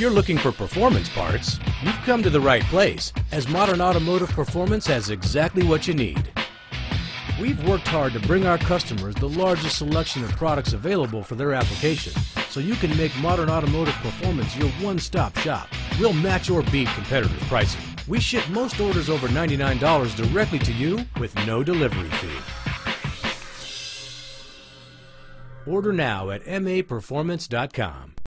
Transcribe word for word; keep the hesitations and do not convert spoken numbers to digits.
you're looking for performance parts, you've come to the right place, as Modern Automotive Performance has exactly what you need. We've worked hard to bring our customers the largest selection of products available for their application, so you can make Modern Automotive Performance your one-stop shop. We'll match or beat competitive pricing. We ship most orders over ninety-nine dollars directly to you with no delivery fee. Order now at M A Performance dot com.